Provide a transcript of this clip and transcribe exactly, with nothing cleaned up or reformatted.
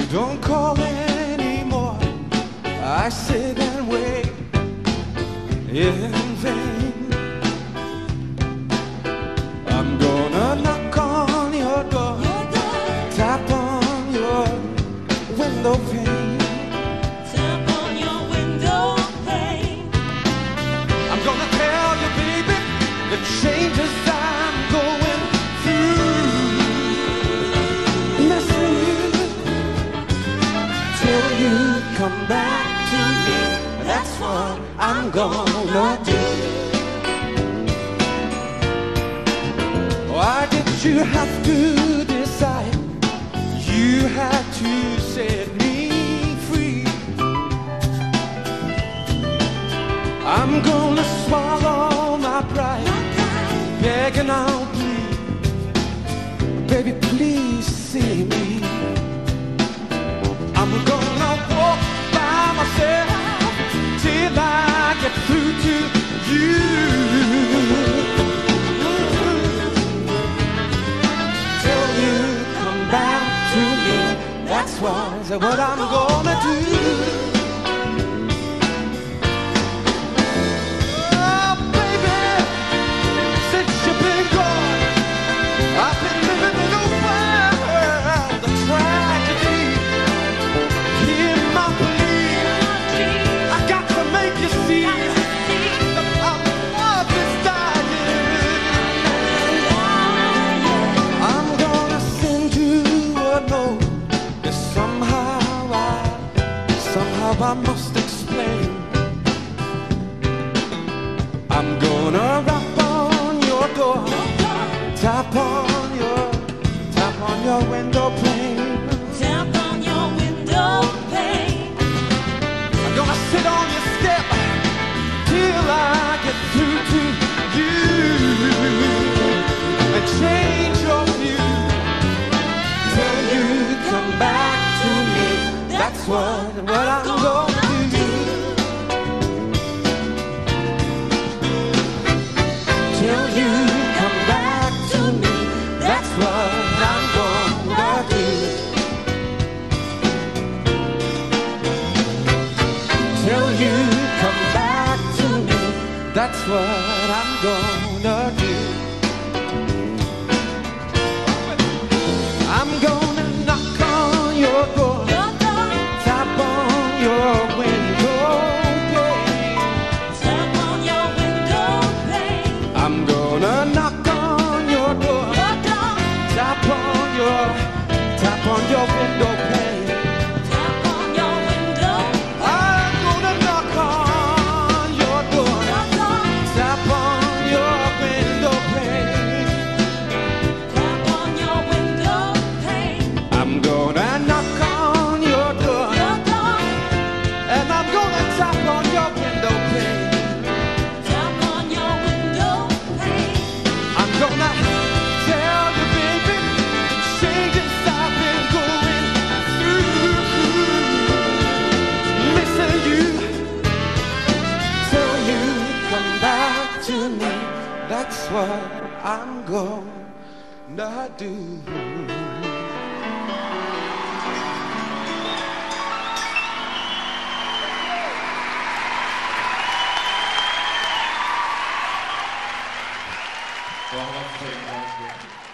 don't call anymore. I sit and wait in vain. I'm gonna knock on your door, tap on your window pane, tap on your window pane. I'm gonna tell you, baby, the changes I'm going through. Missing you till you come back to me. That's what I'm gonna do. Why did you have to decide? You had to set me free. I'm gonna swallow my pride, begging out, please, baby, please see me. I'm gonna walk by myself till I get through to you. That's what, what I'm gonna do. Oh, baby, since you've been gone, I've been living in a world of tragedy. Hear my plea, I got to make you see that our love is dying. I'm gonna send you a note. Somehow I, somehow I must explain. I'm gonna rap on your door, tap on your, tap on your window pane, tap on your window pane. I'm gonna sit on your step till I get through to you and change your view till you come back. That's what, what I'm gonna do. Till you come back to me. That's what I'm gonna do. Till you come back to me. That's what I'm gonna do. I'm gonna knock on your door, your window pane, tap on your window pane. I'm gonna knock on your door, your door. tap on your, tap on your window pane, Tap on your window. I'm gonna knock on your door, Your door. tap on your window pane, Tap on your window pane. I'm gonna knock on your door, Your door. and I'm gonna tap on your window pane. Tap on your window pane. I'm gonna tell you, baby, changes I've been going through. Missing you till you come back to me. That's what I'm gonna do. Well, I'd like to take Glasgow.